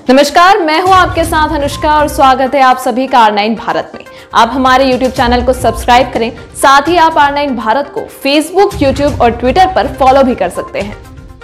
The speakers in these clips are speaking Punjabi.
नमस्कार, मैं हूं आपके साथ अनुष्का और स्वागत है आप सभी का R9 भारत में। आप हमारे YouTube चैनल को सब्सक्राइब करें, साथ ही आप R9 भारत को Facebook, YouTube और Twitter पर फॉलो भी कर सकते हैं।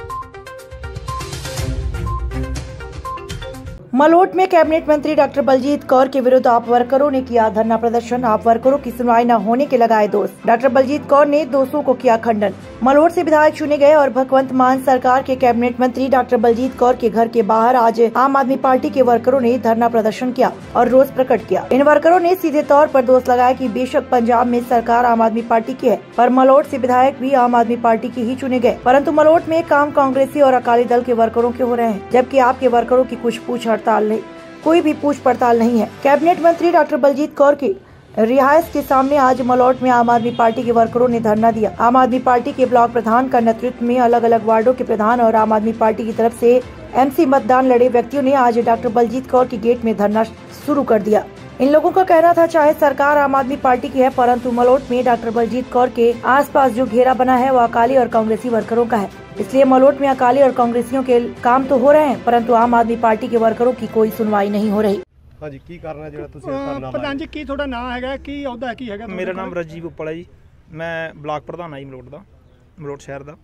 मलोट में कैबिनेट मंत्री डॉक्टर बलजीत कौर के विरुद्ध आप वर्करों ने किया धरना प्रदर्शन। आप वर्करों की सुनवाई न होने के लगाए दोष। डॉक्टर बलजीत कौर ने दोषों को किया खंडन। मलोट से विधायक चुने गए और भगवंत मान सरकार के कैबिनेट मंत्री डॉक्टर बलजीत कौर के घर के बाहर आज आम आदमी पार्टी के वर्करों ने धरना प्रदर्शन किया और रोष प्रकट किया। इन वर्करों ने सीधे तौर पर दोष लगाया कि बेशक पंजाब में सरकार आम आदमी पार्टी की है, पर मलोट से विधायक भी आम आदमी पार्टी के ही चुने गए, परंतु मलोट में काम कांग्रेसी और अकाली दल के वर्करों के हो रहे हैं, जबकि आपके वर्करों की कुछ पूछ हड़ताल नहीं, कोई भी पूछ पड़ताल नहीं है। कैबिनेट मंत्री डॉक्टर बलजीत कौर की रिहायश के सामने आज मलोट में आम आदमी पार्टी के वर्करों ने धरना दिया। आम आदमी पार्टी के ब्लॉक प्रधान का नेतृत्व में अलग अलग वार्डों के प्रधान और आम आदमी पार्टी की तरफ से एमसी मतदान लड़े व्यक्तियों ने आज डॉक्टर बलजीत कौर की गेट में धरना शुरू कर दिया। इन लोगों का कहना था, चाहे सरकार आम आदमी पार्टी की है, परंतु मलोट में डॉक्टर बलजीत कौर के आसपास जो घेरा बना है वो अकाली और कांग्रेसी वर्करों का है, इसलिए मलोट में अकाली और कांग्रेसियों के काम तो हो रहे हैं, परंतु आम आदमी पार्टी के वर्करों की कोई सुनवाई नहीं हो रही। हाँ जी, की कारण है ਜਿਹੜਾ ਤੁਸੀਂ ਇਸ ਤਰ੍ਹਾਂ ਪ੍ਰਧਾਨ ਜੀ ਕੀ ਤੁਹਾਡਾ ਨਾਮ ਹੈਗਾ, ਕੀ ਅਹੁਦਾ ਕੀ ਹੈਗਾ? ਮੇਰਾ ਨਾਮ ਰਾਜੀਵ ਉੱਪਲ ਹੈ ਜੀ। ਮੈਂ ਬਲਾਕ ਪ੍ਰਧਾਨ ਹਾਂ ਜੀ ਮਲੋਟ ਸ਼ਹਿਰ ਦਾ।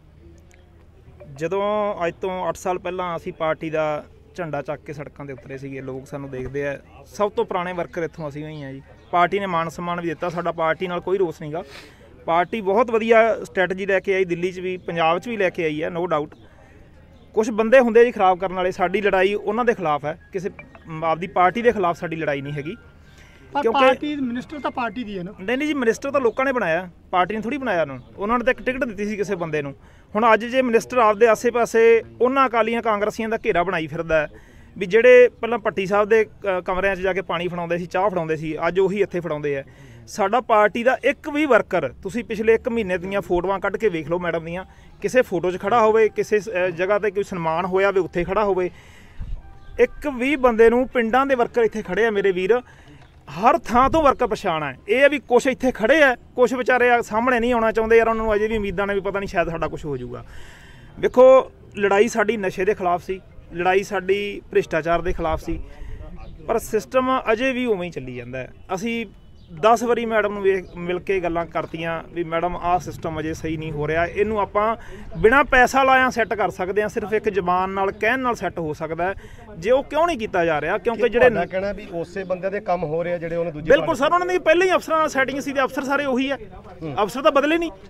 ਜਦੋਂ ਅੱਜ ਤੋਂ 8 ਸਾਲ ਪਹਿਲਾਂ ਅਸੀਂ ਪਾਰਟੀ ਦਾ ਝੰਡਾ ਚੱਕ ਕੇ ਸੜਕਾਂ ਤੇ ਉਤਰੇ ਸੀਗੇ, ਲੋਕ ਸਾਨੂੰ ਦੇਖਦੇ ਆ। ਸਭ ਤੋਂ ਪੁਰਾਣੇ ਵਰਕਰ ਇੱਥੋਂ ਅਸੀਂ ਹੋਈ ਹਾਂ ਜੀ। ਪਾਰਟੀ ਨੇ ਮਾਨ ਸਨਮਾਨ ਵੀ ਦਿੱਤਾ, ਸਾਡਾ ਪਾਰਟੀ ਨਾਲ ਕੋਈ ਰੋਸ ਨਹੀਂਗਾ। ਪਾਰਟੀ ਬਹੁਤ ਵਧੀਆ ਸਟ੍ਰੈਟਜੀ ਲੈ ਕੇ ਆਈ, ਦਿੱਲੀ 'ਚ ਵੀ ਪੰਜਾਬ 'ਚ ਵੀ ਲੈ ਕੇ ਆਈ ਹੈ, ਨੋ ਡਾਊਟ। ਕੁਛ ਬੰਦੇ ਹੁੰਦੇ ਜੀ ਖਰਾਬ ਕਰਨ ਵਾਲੇ। ਸਾਡੀ ਲੜਾਈ ਉਹਨਾਂ ਦੇ ਖਿਲਾਫ ਹੈ, ਕਿਸੇ ਆਪਦੀ ਪਾਰਟੀ ਦੇ ਖਿਲਾਫ ਸਾਡੀ ਲੜਾਈ ਨਹੀਂ ਹੈਗੀ। ਕਿਉਂਕਿ ਮਿਨਿਸਟਰ ਤਾਂ ਪਾਰਟੀ ਦੀ ਹੈ ਨਾ। ਨਹੀਂ ਜੀ, ਮਿਨਿਸਟਰ ਤਾਂ ਲੋਕਾਂ ਨੇ ਬਣਾਇਆ, ਪਾਰਟੀ ਨੇ ਥੋੜੀ ਬਣਾਇਆ ਉਹਨਾਂ ਨੇ ਤਾਂ ਇੱਕ ਟਿਕਟ ਦਿੱਤੀ ਸੀ ਕਿਸੇ ਬੰਦੇ ਨੂੰ। ਹੁਣ ਅੱਜ ਜੇ ਮਿਨਿਸਟਰ ਆਪਦੇ ਆਸੇ ਪਾਸੇ ਉਹਨਾਂ ਅਕਾਲੀਆਂ ਕਾਂਗਰਸੀਆਂ ਦਾ ਘੇਰਾ ਬਣਾਈ ਫਿਰਦਾ ਵੀ ਜਿਹੜੇ ਪਹਿਲਾਂ ਪੱਟੀ ਸਾਹਿਬ ਦੇ ਕਮਰਿਆਂ 'ਚ ਜਾ ਕੇ ਪਾਣੀ ਫੜਾਉਂਦੇ ਸੀ, ਚਾਹ ਫੜਾਉਂਦੇ ਸੀ, ਅੱਜ ਉਹੀ ਇੱਥੇ ਫੜਾਉਂਦੇ ਆ। ਸਾਡਾ ਪਾਰਟੀ ਦਾ ਇੱਕ ਵੀ ਵਰਕਰ, ਤੁਸੀਂ ਪਿਛਲੇ 1 ਮਹੀਨੇ ਦੀਆਂ ਫੋਟੋਆਂ ਕੱਢ ਕੇ ਵੇਖ ਲਓ ਮੈਡਮ ਦੀਆਂ, ਕਿਸੇ ਫੋਟੋ 'ਚ ਖੜਾ ਹੋਵੇ, ਕਿਸੇ ਜਗ੍ਹਾ ਤੇ ਕੋਈ ਸਨਮਾਨ ਹੋਇਆ ਹੋਵੇ ਉੱਥੇ ਖੜਾ ਹੋਵੇ। ਇੱਕ ਵੀ ਬੰਦੇ ਨੂੰ, ਪਿੰਡਾਂ ਦੇ ਵਰਕਰ ਇੱਥੇ ਖੜੇ ਆ ਮੇਰੇ ਵੀਰ, ਹਰ ਥਾਂ ਤੋਂ ਵਰਕਰ ਪਛਾਣ ਹੈ। ਇਹ ਵੀ ਕੁਛ ਇੱਥੇ ਖੜੇ ਆ, ਕੁਛ ਵਿਚਾਰੇ ਸਾਹਮਣੇ ਨਹੀਂ ਆਉਣਾ ਚਾਹੁੰਦੇ ਯਾਰ, ਉਹਨਾਂ ਨੂੰ ਅਜੇ ਵੀ ਉਮੀਦਾਂ ਨੇ ਵੀ ਪਤਾ ਨਹੀਂ ਸ਼ਾਇਦ ਸਾਡਾ ਕੁਛ ਹੋ ਜਾਊਗਾ। ਵੇਖੋ, ਲੜਾਈ ਸਾਡੀ ਨਸ਼ੇ ਦੇ ਖਿਲਾਫ ਸੀ, ਲੜਾਈ ਸਾਡੀ ਭ੍ਰਿਸ਼ਟਾਚਾਰ ਦੇ ਖਿਲਾਫ ਸੀ, ਪਰ ਸਿਸਟਮ ਅਜੇ ਵੀ ਉਵੇਂ ਹੀ ਚੱਲੀ ਜਾਂਦਾ। ਅਸੀਂ 10 ਵਾਰੀ ਮੈਡਮ ਨੂੰ ਮਿਲ ਕੇ ਗੱਲਾਂ ਕਰਤੀਆਂ ਵੀ ਮੈਡਮ ਆਹ ਸਿਸਟਮ ਅਜੇ ਸਹੀ ਨਹੀਂ ਹੋ ਰਿਹਾ, ਇਹਨੂੰ ਆਪਾਂ ਬਿਨਾਂ ਪੈਸਾ ਲਾਇਆ ਸੈੱਟ ਕਰ ਸਕਦੇ ਹਾਂ, ਸਿਰਫ ਇੱਕ ਜ਼ਬਾਨ ਨਾਲ ਕਹਿਣ ਨਾਲ ਸੈੱਟ ਹੋ ਸਕਦਾ। ਜੇ ਉਹ ਕਿਉਂ ਨਹੀਂ ਕੀਤਾ ਜਾ ਰਿਹਾ? ਕਿਉਂਕਿ ਜਿਹੜੇ ਕਹਿਣਾ ਵੀ ਉਸੇ ਬੰਦੇ ਦੇ ਕੰਮ ਹੋ ਰਹੇ ਆ ਜਿਹੜੇ ਉਹਨੇ ਦੂਜੇ। ਬਿਲਕੁਲ ਸਰ, ਉਹਨਾਂ ਦੀ ਪਹਿਲਾਂ ਹੀ ਅਫਸਰਾਂ ਨਾਲ ਸੈਟਿੰਗ ਸੀ ਤੇ ਅਫਸਰ ਸਾਰੇ ਉਹੀ ਹੈ, ਅਫਸਰ ਤਾਂ ਬਦਲੇ ਨਹੀਂ।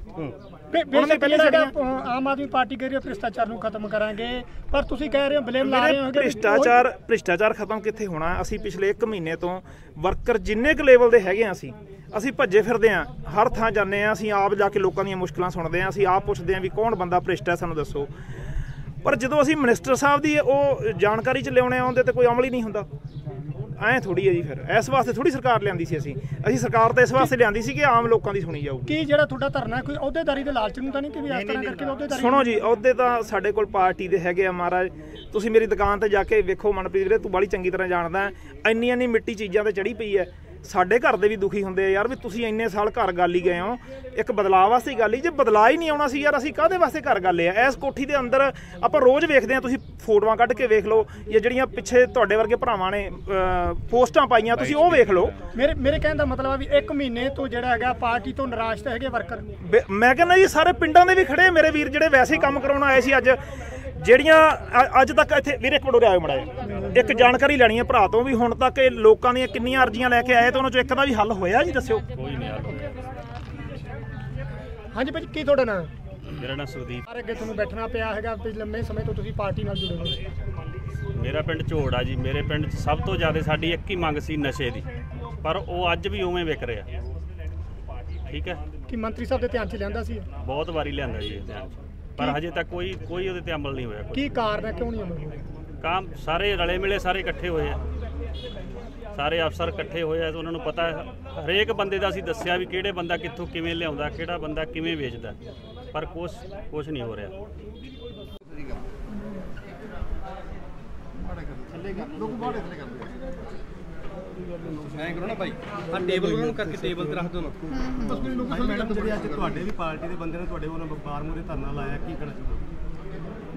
ਆਮ ਆਦਮੀ ਪਾਰਟੀ ਕਹਿ ਰਹੀ ਹੈ ਭ੍ਰਿਸ਼ਟਾਚਾਰ ਨੂੰ ਖਤਮ ਕਰਾਂਗੇ, ਪਰ ਤੁਸੀਂ ਕਹਿ ਰਹੇ ਹੋ ਬਲੇਮ ਲਾ ਰਹੇ ਹੋ। ਭ੍ਰਿਸ਼ਟਾਚਾਰ ਖਤਮ ਕਿੱਥੇ ਹੋਣਾ? ਅਸੀਂ ਪਿਛਲੇ 1 ਮਹੀਨੇ ਤੋਂ ਵਰਕਰ ਜਿੰਨੇ ਕੁ ਲੈਵਲ ਦੇ ਹੈਗੇ ਆ, ਅਸੀਂ ਭੱਜੇ ਫਿਰਦੇ ਹਾਂ, ਹਰ ਥਾਂ ਜਾਂਦੇ ਹਾਂ, ਅਸੀਂ ਆਪ ਜਾ ਕੇ ਲੋਕਾਂ ਦੀਆਂ ਮੁਸ਼ਕਲਾਂ ਸੁਣਦੇ ਹਾਂ, ਅਸੀਂ ਆਪ ਪੁੱਛਦੇ ਹਾਂ ਵੀ ਕੌਣ ਬੰਦਾ ਭ੍ਰਿਸ਼ਟ ਹੈ, ਸਾਨੂੰ ਦੱਸੋ। ਪਰ ਜਦੋਂ ਅਸੀਂ ਮਿਨਿਸਟਰ ਸਾਹਿਬ ਦੀ ਉਹ ਜਾਣਕਾਰੀ 'ਚ ਲਿਆਉਣੇ ਆਉਂਦੇ ਤੇ ਕੋਈ ਅਮਲ ਹੀ ਨਹੀਂ ਹੁੰਦਾ। ਐਂ ਥੋੜੀ ਹੈ ਜੀ। ਫਿਰ ਇਸ ਵਾਸਤੇ ਥੋੜੀ ਸਰਕਾਰ ਲਿਆਂਦੀ ਸੀ ਅਸੀਂ ਸਰਕਾਰ ਤਾਂ ਇਸ ਵਾਸਤੇ ਲਿਆਂਦੀ ਸੀ ਕਿ ਆਮ ਲੋਕਾਂ ਦੀ ਸੁਣੀ ਜਾਊਗੀ। ਕੀ ਜਿਹੜਾ ਤੁਹਾਡਾ ਧਰਨਾ ਕੋਈ ਅਹੁਦੇਦਾਰੀ ਦੇ ਲਾਲਚ ਨੂੰ ਤਾਂ ਨਹੀਂ ਕਿ ਵੀ ਇਸ ਤਰ੍ਹਾਂ ਕਰਕੇ ਅਹੁਦੇਦਾਰੀ? ਸੁਣੋ ਜੀ, ਅਹੁਦੇ ਤਾਂ ਸਾਡੇ ਕੋਲ ਪਾਰਟੀ ਦੇ ਹੈਗੇ ਆ ਮਹਾਰਾਜ। ਤੁਸੀਂ ਮੇਰੀ ਦੁਕਾਨ ਤੇ ਜਾ ਕੇ ਵੇਖੋ ਮਨਪ੍ਰੀਤ ਵੀਰੇ, ਤੂੰ ਬੜੀ ਚੰਗੀ ਤਰ੍ਹਾਂ ਜਾਣਦਾ, ਇੰਨੀ ਮਿੱਟੀ ਚੀਜ਼ਾਂ ਤੇ ਚੜੀ ਪਈ ਹੈ। ਸਾਡੇ ਘਰ ਦੇ ਵੀ ਦੁਖੀ ਹੁੰਦੇ ਆ ਯਾਰ, ਵੀ ਤੁਸੀਂ ਇੰਨੇ ਸਾਲ ਘਰ ਗੱਲ ਹੀ ਗਏ ਹੋ, ਇੱਕ ਬਦਲਾਅ ਵਾਸਤੇ ਗੱਲ ਹੀ। ਜੇ ਬਦਲਾਅ ਹੀ ਨਹੀਂ ਆਉਣਾ ਸੀ ਯਾਰ, ਅਸੀਂ ਕਾਹਦੇ ਵਾਸਤੇ ਘਰ ਗੱਲ ਆ? ਇਸ ਕੋਠੀ ਦੇ ਅੰਦਰ ਆਪਾਂ ਰੋਜ਼ ਵੇਖਦੇ ਹਾਂ, ਤੁਸੀਂ ਫੋਟੋਆਂ ਕੱਢ ਕੇ ਵੇਖ ਲਓ, ਜਾਂ ਜਿਹੜੀਆਂ ਪਿੱਛੇ ਤੁਹਾਡੇ ਵਰਗੇ ਭਰਾਵਾਂ ਨੇ ਪੋਸਟਾਂ ਪਾਈਆਂ, ਤੁਸੀਂ ਉਹ ਵੇਖ ਲਓ। ਮੇਰੇ ਕਹਿਣ ਦਾ ਮਤਲਬ ਆ ਵੀ 1 ਮਹੀਨੇ ਤੋਂ ਜਿਹੜਾ ਹੈਗਾ ਪਾਰਟੀ ਤੋਂ ਨਿਰਾਸ਼ ਤਾਂ ਹੈਗੇ ਵਰਕਰ। ਮੈਂ ਕਹਿੰਦਾ ਜੀ, ਸਾਰੇ ਪਿੰਡਾਂ ਦੇ ਵੀ ਖੜੇ ਮੇਰੇ ਵੀਰ, ਜਿਹੜੇ ਵੈਸੇ ਹੀ ਕੰਮ ਕਰਾਉਣ ਆਏ ਸੀ। ਜਿਹੜੀਆਂ ਅੱਜ ਤੱਕ ਇੱਥੇ ਵੀਰੇ ਇੱਕ ਮਿੰਟ ਆਇਓ ਮੜਾ, ਇੱਕ ਜਾਣਕਾਰੀ ਲੈਣੀ ਹੈ ਭਰਾ ਤੋਂ ਵੀ ਹੁਣ ਤੱਕ ਇਹ ਲੋਕਾਂ ਦੀਆਂ ਕਿੰਨੀਆਂ ਅਰਜ਼ੀਆਂ ਲੈ ਕੇ ਆਏ ਤੇ ਉਹਨਾਂ ਚੋਂ ਇੱਕ ਦਾ ਵੀ ਹੱਲ ਹੋਇਆ ਜੀ? ਦੱਸਿਓ। ਕੋਈ ਨਹੀਂ ਹੱਲ। ਹਾਂਜੀ ਭਾਜੀ, ਕੀ ਤੁਹਾਡਾ ਨਾਮ? ਮੇਰਾ ਨਾਮ ਸੁਦੀਪ। ਅੱਗੇ ਤੁਹਾਨੂੰ ਬੈਠਣਾ ਪਿਆ ਹੈਗਾ, ਲੰਮੇ ਸਮੇਂ ਤੋਂ ਤੁਸੀਂ ਪਾਰਟੀ ਨਾਲ ਜੁੜੇ ਹੋ। ਮੇਰਾ ਪਿੰਡ ਝੋੜ ਆ ਜੀ। ਮੇਰੇ ਪਿੰਡ 'ਚ ਸਭ ਤੋਂ ਜ਼ਿਆਦਾ ਸਾਡੀ ਇੱਕ ਹੀ ਮੰਗ ਸੀ ਨਸ਼ੇ ਦੀ, ਪਰ ਉਹ ਅੱਜ ਵੀ ਉਵੇਂ ਵਿਕ ਰਿਹਾ। ਠੀਕ ਹੈ, ਕਿ ਮੰਤਰੀ ਸਾਹਿਬ ਦੇ ਧਿਆਨ 'ਚ ਲਿਆਂਦਾ ਸੀ? ਬਹੁਤ ਵਾਰੀ ਲਿਆਂਦਾ ਜੀ ਧਿਆਨ 'ਚ, ਪਰ ਹਜੇ ਤੱਕ ਕੋਈ ਉਹਦੇ ਤੇ ਅਮਲ ਨਹੀਂ ਹੋਇਆ। ਕੀ ਕਾਰਨ ਹੈ, ਕਿਉਂ ਨਹੀਂ ਅਮਲ ਹੋਇਆ? ਕੰਮ ਸਾਰੇ ਰਲੇ ਮਿਲੇ, ਸਾਰੇ ਇਕੱਠੇ ਹੋਏ ਆ, ਸਾਰੇ ਅਫਸਰ ਇਕੱਠੇ ਹੋਏ ਆ, ਤਾਂ ਉਹਨਾਂ ਨੂੰ ਪਤਾ ਹਰੇਕ ਬੰਦੇ ਦਾ ਅਸੀਂ ਦੱਸਿਆ ਵੀ ਕਿਹੜੇ ਬੰਦਾ ਕਿੱਥੋਂ ਕਿਵੇਂ ਲਿਆਉਂਦਾ, ਕਿਹੜਾ ਬੰਦਾ ਕਿਵੇਂ ਵੇਚਦਾ, ਪਰ ਕੁਛ ਨਹੀਂ ਹੋ ਰਿਹਾ। ਐਂ ਕਰੋ ਨਾ ਭਾਈ, ਆ ਟੇਬਲ ਉਹਨਾਂ ਨੂੰ ਕਰਕੇ ਟੇਬਲ ਤੇ ਰੱਖ ਦਿਓ ਨਾ। ਬਸ ਮੈਨੂੰ ਲੋਕਾਂ ਮੈਡਮ ਜਿਹੜੇ ਅੱਜ ਤੁਹਾਡੇ ਵੀ ਪਾਰਟੀ ਦੇ ਬੰਦੇ ਨੇ ਤੁਹਾਡੇ ਵੱਲੋਂ ਬਾਰ ਮੂਹਰੇ ਧਰਨਾ ਲਾਇਆ, ਕੀ ਕਹਿਣਾ ਚਾਹੁੰਦੇ?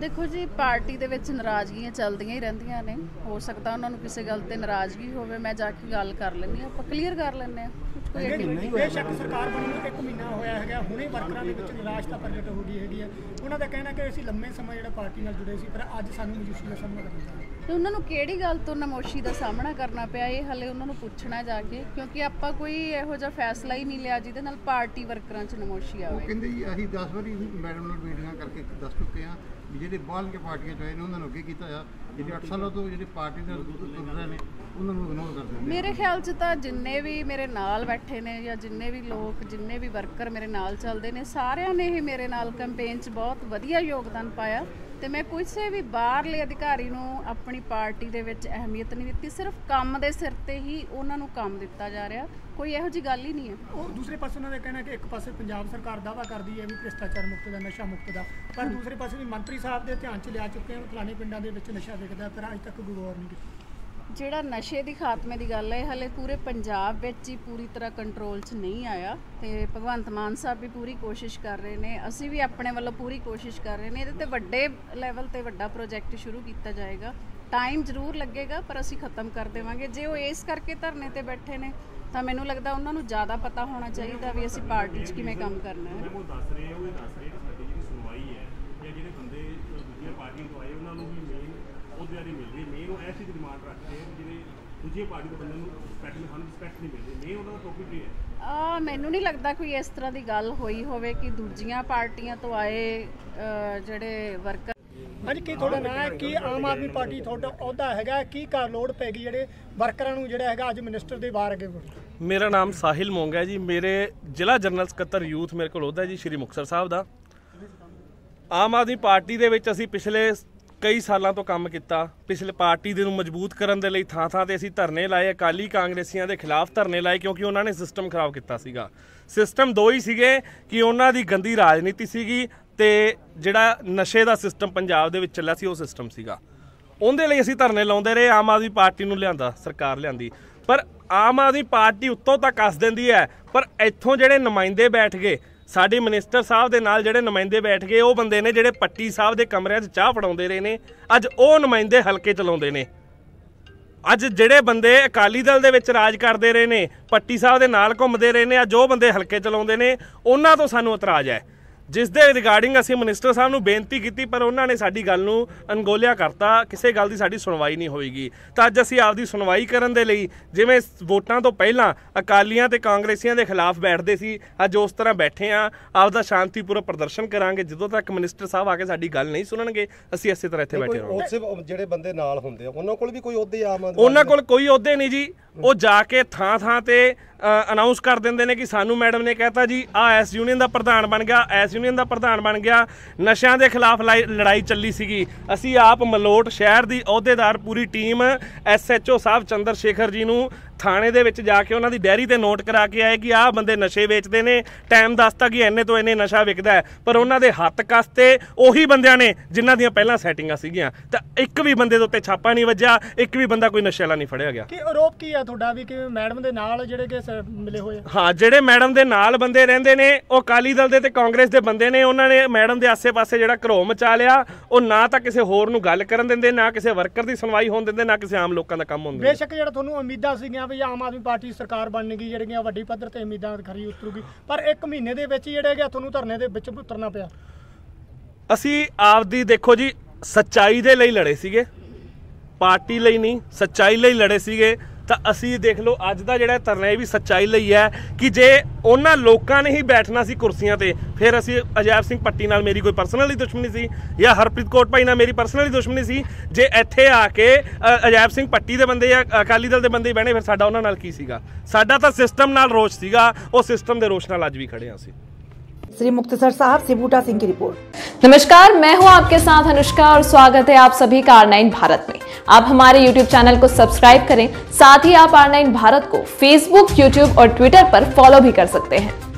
देखो जी पार्टी ਦੇ ਵਿੱਚ ਨਾਰਾਜ਼ਗੀਆਂ ਚੱਲਦੀਆਂ ਹੀ ਰਹਿੰਦੀਆਂ ਨੇ ਹੋ ਸਕਦਾ ਉਹਨਾਂ ਨੂੰ ਕਿਸੇ ਗੱਲ ਤੇ ਨਾਰਾਜ਼ਗੀ ਹੋਵੇ ਮੈਂ ਜਾ ਕੇ ਗੱਲ ਕਰ ਲੈਂਦੀ ਹਾਂ ਆਪਾਂ ਕਲੀਅਰ ਕਰ ਲੈਂਦੇ ਹਾਂ ਬੇਸ਼ੱਕ ਸਰਕਾਰ ਬਣੀ ਨੂੰ 1 ਮਹੀਨਾ ਹੋਇਆ ਹੈਗਾ ਹੁਣੇ ਵਰਕਰਾਂ ਦੇ ਵਿੱਚ ਨਿਰਾਸ਼ਤਾ ਪ੍ਰਗਟ ਹੋ ਗਈ ਹੈਗੀ ਹੈ ਉਹਨਾਂ ਦਾ ਕਹਿਣਾ ਕਿ ਅਸੀਂ ਲੰਮੇ ਸਮਾਂ ਜਿਹੜਾ ਪਾਰਟੀ ਨਾਲ ਜੁੜੇ ਸੀ ਪਰ ਅੱਜ ਸਾਨੂੰ ਮਜੂਸੀ ਦਾ ਸਾਹਮਣਾ ਕਰਨਾ ਪਿਆ ਤੇ ਉਹਨਾਂ ਨੂੰ ਕਿਹੜੀ ਗੱਲ ਤੋਂ ਨਮੋਸ਼ੀ ਦਾ ਸਾਹਮਣਾ ਕਰਨਾ ਪਿਆ ਇਹ ਹਲੇ ਉਹਨਾਂ ਨੂੰ ਪੁੱਛਣਾ ਜਾ ਕੇ ਕਿਉਂਕਿ ਆਪਾਂ ਕੋਈ ਇਹੋ ਜਿਹਾ ਫੈਸਲਾ ਹੀ ਨਹੀਂ ਲਿਆ ਜਿਹਦੇ ਨਾਲ ਪਾਰਟੀ ਵਰਕਰਾਂ 'ਚ ਨਮੋਸ਼ੀ ਆਵੇ ਉਹ ਕਹਿੰਦੇ ਜੀ ਅਸੀਂ 10 ਵਾਰੀ ਮੈਡਮ ਨਾਲ ਮੀਟਿੰਗਾਂ ਕਰਕੇ ਦੱਸ ਚੁੱਕੇ ਹਾਂ ਵੀ ਜਿਹੜੇ ਬਾਹਰ ਕੇ ਪਾਰਟੀਆਂ 'ਚ ਆਏ ਨੇ ਉਹਨਾਂ ਨੂੰ ਅੱਗੇ ਕੀਤਾ ਆ ਜਿਹੜੇ 8 ਸਾਲਾਂ ਤੋਂ ਜਿਹੜੇ ਪਾਰਟੀ ਦੇ ਤੁਰ ਰਹੇ ਨੇ ਉਹਨਾਂ ਨੂੰ ਇਗਨੋਰ ਕਰਦੇ ਨੇ ਮੇਰੇ ਖਿਆਲ 'ਚ ਤਾਂ ਜਿੰਨੇ ਵੀ ਮੇਰੇ ਨਾਲ ਬੈਠੇ ਨੇ ਜਾਂ ਜਿੰਨੇ ਵੀ ਲੋਕ ਜਿੰਨੇ ਵੀ ਵਰਕਰ ਮੇਰੇ ਨਾਲ ਚੱਲਦੇ ਨੇ ਸਾਰਿਆਂ ਨੇ ਹੀ ਮੇਰੇ ਨਾਲ ਕੈਂਪੇਨ 'ਚ ਬਹੁਤ ਵਧੀਆ ਯੋਗਦਾਨ ਪਾਇਆ ਤੇ ਮੈਂ ਕਿਸੇ ਵੀ ਬਾਹਰਲੇ ਅਧਿਕਾਰੀ ਨੂੰ ਆਪਣੀ ਪਾਰਟੀ ਦੇ ਵਿੱਚ ਅਹਿਮੀਅਤ ਨਹੀਂ ਦਿੱਤੀ ਸਿਰਫ ਕੰਮ ਦੇ ਸਿਰ ਤੇ ਹੀ ਉਹਨਾਂ ਨੂੰ ਕੰਮ ਦਿੱਤਾ ਜਾ ਰਿਹਾ ਕੋਈ ਇਹੋ ਜੀ ਗੱਲ ਹੀ ਨਹੀਂ ਹੈ ਉਹ ਦੂਸਰੇ ਪਾਸੇ ਉਹਨਾਂ ਦਾ ਕਹਿਣਾ ਕਿ ਇੱਕ ਪਾਸੇ ਪੰਜਾਬ ਸਰਕਾਰ ਦਾਅਵਾ ਕਰਦੀ ਹੈ ਵੀ ਭ੍ਰਿਸ਼ਟਾਚਾਰ ਮੁਕਤ ਦਾ ਨਸ਼ਾ ਮੁਕਤ ਦਾ ਪਰ ਦੂਸਰੇ ਪਾਸੇ ਵੀ ਮੰਤਰੀ ਸਾਹਿਬ ਦੇ ਧਿਆਨ 'ਚ ਲਿਆ ਚੁੱਕੇ ਹਨ ਫਲਾਣੇ ਪਿੰਡਾਂ ਦੇ ਵਿੱਚ ਨਸ਼ਾ ਵਿਕਦਾ ਪਰ ਅੱਜ ਤੱਕ ਕੋਈ ਗੌਰ ਨਹੀਂ ਕੀਤੀ ਜਿਹੜਾ ਨਸ਼ੇ ਦੀ ਖਾਤਮੇ ਦੀ ਗੱਲ ਹੈ ਹਲੇ ਪੂਰੇ ਪੰਜਾਬ ਵਿੱਚ ਹੀ ਪੂਰੀ ਤਰ੍ਹਾਂ ਕੰਟਰੋਲ 'ਚ ਨਹੀਂ ਆਇਆ ਤੇ ਭਗਵੰਤ ਮਾਨ ਸਾਹਿਬ ਵੀ ਪੂਰੀ ਕੋਸ਼ਿਸ਼ ਕਰ ਰਹੇ ਨੇ ਅਸੀਂ ਵੀ ਆਪਣੇ ਵੱਲੋਂ ਪੂਰੀ ਕੋਸ਼ਿਸ਼ ਕਰ ਰਹੇ ਨੇ ਇਹਦੇ ਤੇ ਵੱਡੇ ਲੈਵਲ ਤੇ ਵੱਡਾ ਪ੍ਰੋਜੈਕਟ ਸ਼ੁਰੂ ਕੀਤਾ ਜਾਏਗਾ ਟਾਈਮ ਜ਼ਰੂਰ ਲੱਗੇਗਾ ਪਰ ਅਸੀਂ ਖਤਮ ਕਰ ਦੇਵਾਂਗੇ ਜੇ ਉਹ ਇਸ ਕਰਕੇ ਧਰਨੇ ਤੇ ਬੈਠੇ ਨੇ ਤਾਂ ਮੈਨੂੰ ਲੱਗਦਾ ਉਹਨਾਂ ਨੂੰ ਜ਼ਿਆਦਾ ਪਤਾ ਹੋਣਾ ਚਾਹੀਦਾ ਵੀ ਅਸੀਂ ਪਾਰਟੀ 'ਚ ਕਿਵੇਂ ਕੰਮ ਕਰਨਾ ਹੈ ਉਹ ਦੱਸ ਰਹੇ ਸਾਡੀ ਜਿਹੜੀ ਸੁਣਵਾਈ ਹੈ ਜਾਂ ਜਿਹੜੇ ਬੰਦੇ ਦੂਜੀਆਂ ਪਾਰਟੀਆਂ ਤੋਂ ਆਏ ਉਹਨਾਂ ਨੂੰ ਵੀ ਮੇਨ ਅਹੁਦਿਆਂ ਦੀ ਮਿਲ ਰਹੀ ਮੇਨ ਉਹ ਐਸੀ ਡਿਮਾਂਡ ਰੱਖਦੇ ਜਿਹੜੇ ਦੂਜੀਆਂ ਪਾਰਟੀ ਦੇ ਬੰਦੇ ਨੂੰ ਰਿਸਪੈਕਟ ਨਹੀਂ ਮਿਲਦੀ ਮੇਨ ਉਹਨਾਂ ਦਾ ਟੌਪਿਕ ਇਹ ਹੈ ਮੈਨੂੰ ਨਹੀਂ ਲੱਗਦਾ ਕੋਈ ਇਸ ਤਰ੍ਹਾਂ ਦੀ ਗੱਲ ਹੋਈ ਹੋਵੇ ਕਿ ਦੂਜੀਆਂ ਪਾਰਟੀਆਂ ਤੋਂ ਆਏ ਜਿਹੜੇ ਵਰਕਰ ਹਾਂਜੀ ਕੀ ਤੁਹਾਡਾ ਨਾਂ ਹੈ ਕੀ ਆਮ ਆਦਮੀ ਪਾਰਟੀ ਤੁਹਾਡਾ ਅਹੁਦਾ ਹੈਗਾ ਕੀ ਘਰ ਲੋੜ ਪੈ ਗਈ ਜਿਹੜੇ ਵਰਕਰਾਂ ਨੂੰ ਜਿਹੜਾ ਹੈਗਾ ਅੱਜ ਮਿਨਿਸਟਰ ਦੇ ਬਾਹਰ ਅੱਗੇ ਮੇਰਾ ਨਾਮ ਸਾਹਿਲ ਮੋਂਗ ਹੈ ਜੀ ਮੇਰੇ ਜ਼ਿਲ੍ਹਾ ਜਨਰਲ ਸਕੱਤਰ ਯੂਥ ਮੇਰੇ ਕੋਲ ਅਹੁਦਾ ਜੀ ਸ਼੍ਰੀ ਮੁਕਤਸਰ ਸਾਹਿਬ ਦਾ ਆਮ ਆਦਮੀ ਪਾਰਟੀ ਦੇ ਵਿੱਚ ਅਸੀਂ ਪਿਛਲੇ ਕਈ ਸਾਲਾਂ ਤੋਂ ਕੰਮ ਕੀਤਾ ਪਿਛਲੇ ਪਾਰਟੀ ਦੇ ਨੂੰ ਮਜ਼ਬੂਤ ਕਰਨ ਦੇ ਲਈ ਥਾਂ ਥਾਂ ਤੇ ਅਸੀਂ ਧਰਨੇ ਲਾਏ ਅਕਾਲੀ ਕਾਂਗਰਸੀਆਂ ਦੇ ਖਿਲਾਫ ਧਰਨੇ ਲਾਏ ਕਿਉਂਕਿ ਉਹਨਾਂ ਨੇ ਸਿਸਟਮ ਖਰਾਬ ਕੀਤਾ ਸੀਗਾ ਸਿਸਟਮ ਦੋ ਹੀ ਸੀਗੇ ਕਿ ਉਹਨਾਂ ਦੀ ਗੰਦੀ ਰਾਜਨੀਤੀ ਸੀਗੀ ਤੇ ਜਿਹੜਾ ਨਸ਼ੇ ਦਾ ਸਿਸਟਮ ਪੰਜਾਬ ਦੇ ਵਿੱਚ ਚੱਲਿਆ ਸੀ ਉਹ ਸਿਸਟਮ ਸੀਗਾ ਉਹਦੇ ਲਈ ਅਸੀਂ ਧਰਨੇ ਲਾਉਂਦੇ ਰਹੇ ਆਮ ਆਦਮੀ ਪਾਰਟੀ ਨੂੰ ਲਿਆਂਦਾ ਸਰਕਾਰ ਲਿਆਂਦੀ ਪਰ ਆਮ ਆਦਮੀ ਪਾਰਟੀ ਉੱਤੋਂ ਤੱਕ ਕੱਸ ਦਿੰਦੀ ਹੈ ਪਰ ਇੱਥੋਂ ਜਿਹੜੇ ਨੁਮਾਇੰਦੇ ਬੈਠ ਗਏ ਸਾਡੇ ਮਿਨਿਸਟਰ ਸਾਹਿਬ ਦੇ ਨਾਲ ਜਿਹੜੇ ਨੁਮਾਇੰਦੇ ਬੈਠ ਗਏ ਉਹ ਬੰਦੇ ਨੇ ਜਿਹੜੇ ਪੱਟੀ ਸਾਹਿਬ ਦੇ ਕਮਰਿਆਂ 'ਚ ਚਾਹ ਫੜਾਉਂਦੇ ਰਹੇ ਨੇ ਅੱਜ ਉਹ ਨੁਮਾਇੰਦੇ ਹਲਕੇ ਚਲਾਉਂਦੇ ਨੇ ਅੱਜ ਜਿਹੜੇ ਬੰਦੇ ਅਕਾਲੀ ਦਲ ਦੇ ਵਿੱਚ ਰਾਜ ਕਰਦੇ ਰਹੇ ਨੇ ਪੱਟੀ ਸਾਹਿਬ ਦੇ ਨਾਲ ਘੁੰਮਦੇ ਰਹੇ ਨੇ ਅੱਜ ਉਹ ਬੰਦੇ ਹਲਕੇ ਚਲਾਉਂਦੇ ਨੇ ਉਹਨਾਂ ਤੋਂ ਸਾਨੂੰ ਇਤਰਾਜ਼ ਹੈ ਜਿਸ ਦੇ ਰਿਗਾਰਡਿੰਗ ਅਸੀਂ ਮਿਨਿਸਟਰ ਸਾਹਿਬ ਨੂੰ ਬੇਨਤੀ ਕੀਤੀ ਪਰ ਉਹਨਾਂ ਨੇ ਸਾਡੀ ਗੱਲ ਨੂੰ ਅਣਗੌਲਿਆ ਕਰਤਾ ਕਿਸੇ ਗੱਲ ਦੀ ਸਾਡੀ ਸੁਣਵਾਈ ਨਹੀਂ ਹੋਏਗੀ ਤਾਂ ਅੱਜ ਅਸੀਂ ਆਪਦੀ ਸੁਣਵਾਈ ਕਰਨ ਦੇ ਲਈ ਜਿਵੇਂ ਵੋਟਾਂ ਤੋਂ ਪਹਿਲਾਂ ਅਕਾਲੀਆਂ ਤੇ ਕਾਂਗਰਸੀਆਂ ਦੇ ਖਿਲਾਫ ਬੈਠਦੇ ਸੀ ਅੱਜ ਉਸ ਤਰ੍ਹਾਂ ਬੈਠੇ ਆ ਆਪਦਾ ਸ਼ਾਂਤੀਪੂਰਵਕ ਪ੍ਰਦਰਸ਼ਨ ਕਰਾਂਗੇ ਜਦੋਂ ਤੱਕ ਮਿਨਿਸਟਰ ਸਾਹਿਬ ਆ ਕੇ ਸਾਡੀ ਗੱਲ ਨਹੀਂ ਸੁਣਨਗੇ ਅਸੀਂ ਇਸੇ ਤਰ੍ਹਾਂ ਇੱਥੇ ਬੈਠੇ ਰਹਾਂਗੇ ਜਿਹੜੇ ਬੰਦੇ ਨਾਲ ਹੁੰਦੇ ਆ ਉਹਨਾਂ ਕੋਲ ਵੀ ਕੋਈ ਅਹੁਦੇ ਆਮ ਉਹਨਾਂ ਕੋਲ ਕੋਈ ਅਹੁਦੇ ਨਹੀਂ ਜੀ ਉਹ ਜਾ ਕੇ ਥਾਂ ਥਾਂ ਤੇ ਅਨਾਉਂਸ ਕਰ ਦਿੰਦੇ ਨੇ ਕਿ ਸਾਨੂੰ ਮੈਡਮ ਨੇ ਕਹਿਤਾ ਜੀ ਆ ਐਸ ਯੂਨੀਅਨ ਦਾ ਪ੍ਰਧਾਨ ਬਣ ਗਿਆ ਐਸ ਯੂਨੀਅਨ ਦਾ ਪ੍ਰਧਾਨ ਬਣ ਗਿਆ ਨਸ਼ਿਆਂ ਦੇ ਖਿਲਾਫ ਲੜਾਈ ਚੱਲੀ ਸੀਗੀ ਅਸੀਂ ਆਪ ਮਲੋਟ ਸ਼ਹਿਰ ਦੀ ਅਹੁਦੇਦਾਰ ਪੂਰੀ ਟੀਮ SHO ਸਾਹਿਬ ਚੰਦਰ ਸ਼ੇਖਰ ਜੀ ਨੂੰ ਥਾਣੇ ਦੇ ਵਿੱਚ ਜਾ ਕੇ ਉਹਨਾਂ ਦੀ ਡੈਰੀ ਤੇ ਨੋਟ ਕਰਾ ਕੇ ਆਏ ਕਿ ਆਹ ਬੰਦੇ ਨਸ਼ੇ ਵੇਚਦੇ ਨੇ ਟਾਈਮ ਦੱਸਤਾ ਕਿ ਇੰਨੇ ਤੋਂ ਇੰਨੇ ਨਸ਼ਾ ਵਿਕਦਾ ਪਰ ਉਹਨਾਂ ਦੇ ਹੱਥ ਕੱਸਤੇ ਉਹੀ ਬੰਦਿਆਂ ਨੇ ਜਿਨ੍ਹਾਂ ਦੀਆਂ ਪਹਿਲਾਂ ਸੈਟਿੰਗਾਂ ਸੀਗੀਆਂ ਤਾਂ ਇੱਕ ਵੀ ਬੰਦੇ ਦੇ ਉੱਤੇ ਛਾਪਾ ਨਹੀਂ ਵੱਜਿਆ ਇੱਕ ਵੀ ਬੰਦਾ ਕੋਈ ਨਸ਼ੇ ਵਾਲਾ ਨਹੀਂ ਫੜਿਆ ਗਿਆ ਕੀ ਆਰੋਪ ਕੀ ਹੈ ਤੁਹਾਡਾ ਵੀ ਕਿ ਮੈਡਮ ਦੇ ਨਾਲ ਜਿਹੜੇ ਕਿ ਮਿਲੇ ਹੋਏ ਹਾਂ ਜਿਹੜੇ ਮੈਡਮ ਦੇ ਨਾਲ ਬੰਦੇ ਰਹਿੰਦੇ ਨੇ ਉਹ ਅਕਾਲੀ ਦਲ ਦੇ ਤੇ ਕਾਂਗਰਸ ਦੇ ਬੰਦੇ ਨੇ ਉਹਨਾਂ ਨੇ ਮੈਡਮ ਦੇ ਆਸੇ-ਪਾਸੇ ਜਿਹੜਾ ਘਰੋਂ ਮਚਾ ਲਿਆ ਉਹ ਨਾ ਤਾਂ ਕਿਸੇ ਹੋਰ ਨੂੰ ਗੱਲ ਕਰਨ ਦਿੰਦੇ ਨਾ ਕਿਸੇ ਵਰਕਰ ਦੀ ਸੁਣਵਾਈ ਹੋਣ ਦਿੰਦੇ ਨਾ ਕਿਸੇ ਆਮ ਲੋਕਾਂ ਦਾ ਕੰਮ ਹੋਣ ਦਿੰਦੇ ਬੇਸ਼ੱਕ ਜਿਹੜਾ ਤੁਹਾਨੂੰ ਉਮੀਦਾਂ ਸੀਗੀਆਂ ਵੀ ਆਮ ਆਦਮੀ ਪਾਰਟੀ ਸਰਕਾਰ ਬਣਨਗੀ ਜਿਹੜੀਆਂ ਵੱਡੀ ਪੱਧਰ ਤੇ ਉਮੀਦਾਂ ਖਰੀ ਉਤਰੂਗੀ ਪਰ 1 ਮਹੀਨੇ ਦੇ ਵਿੱਚ ਜਿਹੜੇ ਕਿ ਤੁਹਾਨੂੰ ਧਰਨੇ ਦੇ ਵਿੱਚ ਉਤਰਨਾ ਪਿਆ ਅਸੀਂ ਆਪਦੀ ਦੇਖੋ ਜੀ ਸੱਚਾਈ ਦੇ ਲਈ ਲੜੇ ਸੀਗੇ ਪਾਰਟੀ ਲਈ ਨਹੀਂ ਸੱਚਾਈ ਲਈ ਲੜੇ ਸੀਗੇ ਤਾਂ ਅਸੀਂ ਦੇਖ ਲਓ ਅੱਜ ਦਾ ਜਿਹੜਾ ਧਰਨਾ ਇਹ ਵੀ ਸੱਚਾਈ ਲਈ ਹੈ ਕਿ ਜੇ ਉਹਨਾਂ ਲੋਕਾਂ ਨੇ ਹੀ ਬੈਠਣਾ ਸੀ ਕੁਰਸੀਆਂ ਤੇ ਫਿਰ ਅਸੀਂ ਅਜੈਬ ਸਿੰਘ ਪੱਟੀ ਨਾਲ ਮੇਰੀ ਕੋਈ ਪਰਸਨਲੀ ਦੁਸ਼ਮਣੀ ਸੀ ਜਾਂ ਹਰਪ੍ਰੀਤ ਕੌਰ ਭਾਈ ਨਾਲ ਮੇਰੀ ਪਰਸਨਲੀ ਦੁਸ਼ਮਣੀ ਸੀ ਜੇ ਇੱਥੇ ਆ ਕੇ ਅਜੈਬ ਸਿੰਘ ਪੱਟੀ ਦੇ ਬੰਦੇ ਜਾਂ ਅਕਾਲੀ ਦਲ ਦੇ ਬੰਦੇ ਬਹਿਣੇ ਫਿਰ ਸਾਡਾ ਉਹਨਾਂ ਨਾਲ ਕੀ ਸੀਗਾ ਸਾਡਾ ਤਾਂ ਸਿਸਟਮ ਨਾਲ ਰੋਸ਼ ਸੀਗਾ ਉਹ ਸਿਸਟਮ ਦੇ ਰੋਸ਼ ਨਾਲ ਅੱਜ ਵੀ खड़े हैं ਅਸੀਂ श्री मुक्तसर साहब से बूटा सिंह की रिपोर्ट। नमस्कार, मैं हूं आपके साथ अनुष्का और स्वागत है आप सभी का R9 भारत में। आप हमारे YouTube चैनल को सब्सक्राइब करें, साथ ही आप R9 भारत को Facebook, YouTube और Twitter पर फॉलो भी कर सकते हैं।